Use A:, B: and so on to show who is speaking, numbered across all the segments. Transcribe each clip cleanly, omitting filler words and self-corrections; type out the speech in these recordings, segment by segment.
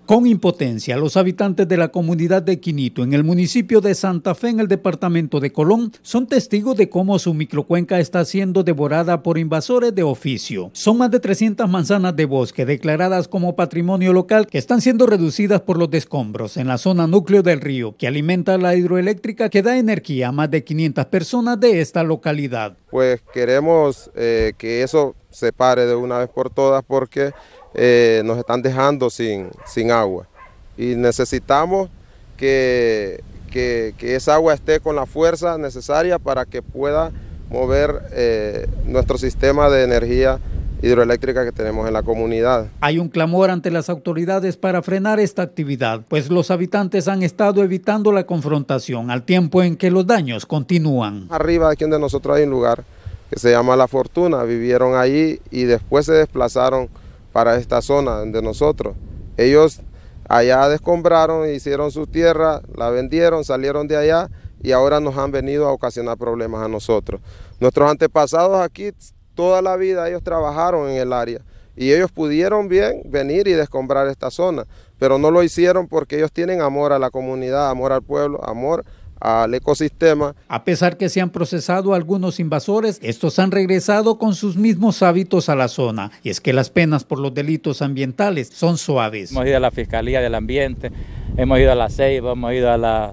A: Con impotencia, los habitantes de la comunidad de Quinito, en el municipio de Santa Fe, en el departamento de Colón, son testigos de cómo su microcuenca está siendo devorada por invasores de oficio. Son más de 300 manzanas de bosque declaradas como patrimonio local que están siendo reducidas por los descombros en la zona núcleo del río, que alimenta la hidroeléctrica que da energía a más de 500 personas de esta localidad.
B: Pues queremos que eso se pare de una vez por todas porque nos están dejando sin agua y necesitamos que esa agua esté con la fuerza necesaria para que pueda mover nuestro sistema de energía hidroeléctrica que tenemos en la comunidad.
A: Hay un clamor ante las autoridades para frenar esta actividad, pues los habitantes han estado evitando la confrontación al tiempo en que los daños continúan.
B: Arriba de aquí donde nosotros hay un lugar que se llama La Fortuna, vivieron allí y después se desplazaron para esta zona de nosotros. Ellos allá descombraron, hicieron su tierra, la vendieron, salieron de allá y ahora nos han venido a ocasionar problemas a nosotros. Nuestros antepasados aquí toda la vida ellos trabajaron en el área y ellos pudieron bien venir y descombrar esta zona, pero no lo hicieron porque ellos tienen amor a la comunidad, amor al pueblo, amor al ecosistema.
A: A pesar que se han procesado algunos invasores, estos han regresado con sus mismos hábitos a la zona. Y es que las penas por los delitos ambientales son suaves.
C: Hemos ido a la Fiscalía del Ambiente, hemos ido a la Ceiba, hemos ido a la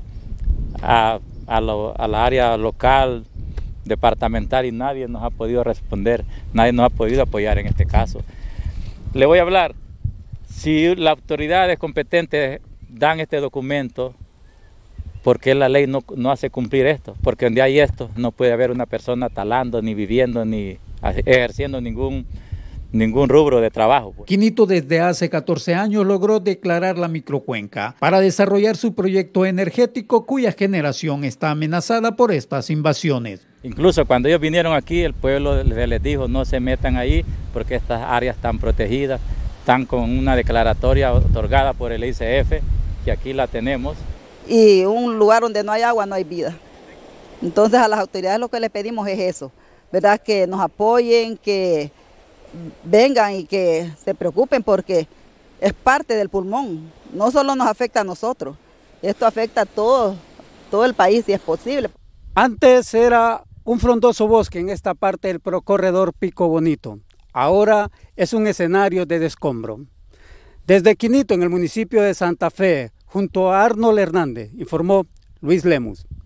C: área local, departamental y nadie nos ha podido responder, nadie nos ha podido apoyar en este caso. Le voy a hablar, si las autoridades competentes dan este documento, ¿por qué la ley no hace cumplir esto? Porque donde hay esto no puede haber una persona talando, ni viviendo, ni ejerciendo ningún rubro de trabajo.
A: Quinito desde hace 14 años logró declarar la microcuenca para desarrollar su proyecto energético cuya generación está amenazada por estas invasiones.
C: Incluso cuando ellos vinieron aquí, el pueblo les dijo no se metan ahí porque estas áreas están protegidas, están con una declaratoria otorgada por el ICF, que aquí la tenemos.
D: Y un lugar donde no hay agua no hay vida. Entonces a las autoridades lo que les pedimos es eso, ¿verdad? Que nos apoyen, que vengan y que se preocupen porque es parte del pulmón. No solo nos afecta a nosotros, esto afecta a todo el país si es posible.
A: Antes era un frondoso bosque en esta parte del procorredor Pico Bonito. Ahora es un escenario de descombro. Desde Quinito, en el municipio de Santa Fe, junto a Arnold Hernández, informó Luis Lemus.